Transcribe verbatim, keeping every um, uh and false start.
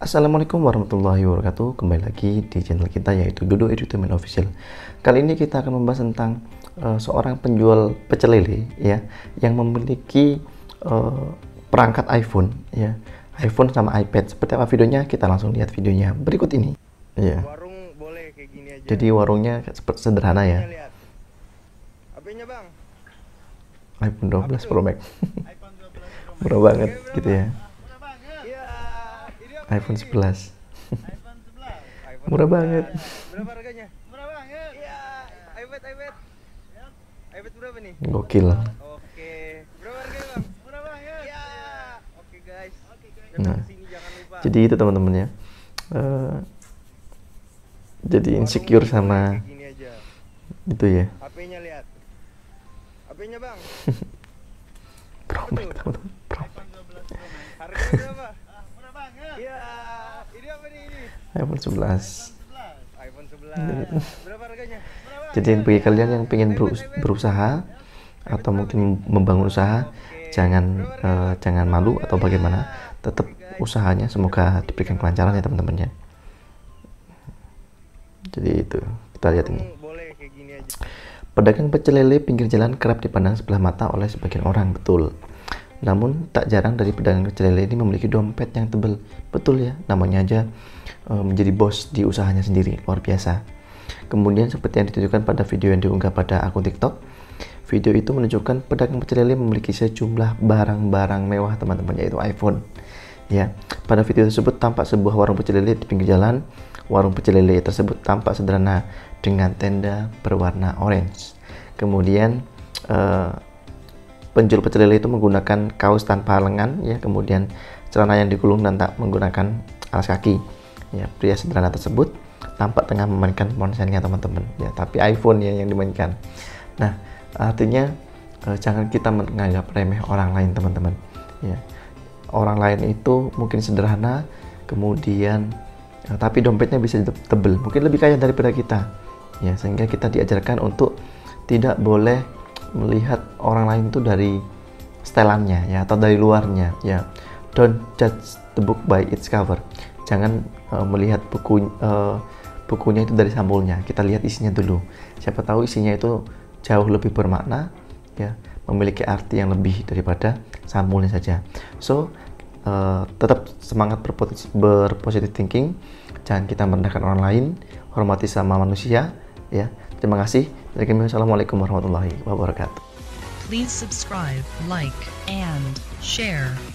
Assalamualaikum warahmatullahi wabarakatuh. Kembali lagi di channel kita yaitu Dodo Edutainment Official. Kali ini kita akan membahas tentang uh, seorang penjual pecel lele ya yang memiliki uh, perangkat iPhone ya, iPhone sama iPad. Seperti apa videonya? Kita langsung lihat videonya berikut ini. Ya. Warung boleh kayak gini aja. Jadi warungnya seperti sederhana ya. Lihat. H P-nya, Bang. iPhone dua belas Pro Max. Murah banget gitu ya. iPhone sebelas. Murah banget. Berapa harganya? Murah banget. Iya, iPad iPad. iPad berapa nih? Gokil. Oke. Berapa harganya, Bang? Murah banget. Iya. Oke, guys. Oke, guys. Nah, Sini jangan lupa. jadi itu teman-teman ya. Uh, jadi insecure sama gini aja. itu ya. H P-nya lihat. H P-nya, Bang. Pro Max, teman-teman. Pro Max. Harganya berapa? Murah banget. Iya. Ini apa nih ini? iPhone sebelas. iPhone sebelas. Berapa harganya? Jadi bagi kalian yang pengen berus- berusaha atau mungkin membangun usaha, jangan uh, jangan malu atau bagaimana, tetap usahanya semoga diberikan kelancaran ya teman-teman ya. Jadi itu kita lihat ini. Pedagang pecel lele pinggir jalan kerap dipandang sebelah mata oleh sebagian orang, betul. Namun tak jarang dari pedagang pecel lele ini memiliki dompet yang tebal, betul ya. Namanya aja uh, menjadi bos di usahanya sendiri, luar biasa. Kemudian seperti yang ditunjukkan pada video yang diunggah pada akun TikTok, video itu menunjukkan pedagang pecel lele memiliki sejumlah barang-barang mewah teman-teman, yaitu iPhone. Ya, pada video tersebut tampak sebuah warung pecel lele di pinggir jalan. Warung pecel lele tersebut tampak sederhana dengan tenda berwarna orange. Kemudian uh, penjual pecel lele itu menggunakan kaos tanpa lengan, ya, kemudian celana yang digulung dan tak menggunakan alas kaki. Ya, pria sederhana tersebut tampak tengah memainkan ponselnya teman-teman, ya, tapi iPhone ya yang dimainkan. Nah, artinya eh, jangan kita menganggap remeh orang lain teman-teman. Ya, orang lain itu mungkin sederhana, kemudian eh, tapi dompetnya bisa tebel, mungkin lebih kaya daripada kita. Ya, sehingga kita diajarkan untuk tidak boleh melihat orang lain itu dari setelannya ya atau dari luarnya ya. Don't judge the book by its cover. Jangan uh, melihat buku uh, bukunya itu dari sampulnya, kita lihat isinya dulu. Siapa tahu isinya itu jauh lebih bermakna ya, memiliki arti yang lebih daripada sampulnya saja. So uh, tetap semangat berpositif, berpositif thinking, jangan kita merendahkan orang lain, hormati sama manusia ya. Terima kasih. Assalamualaikum warahmatullahi wabarakatuh. Please subscribe, like, and share.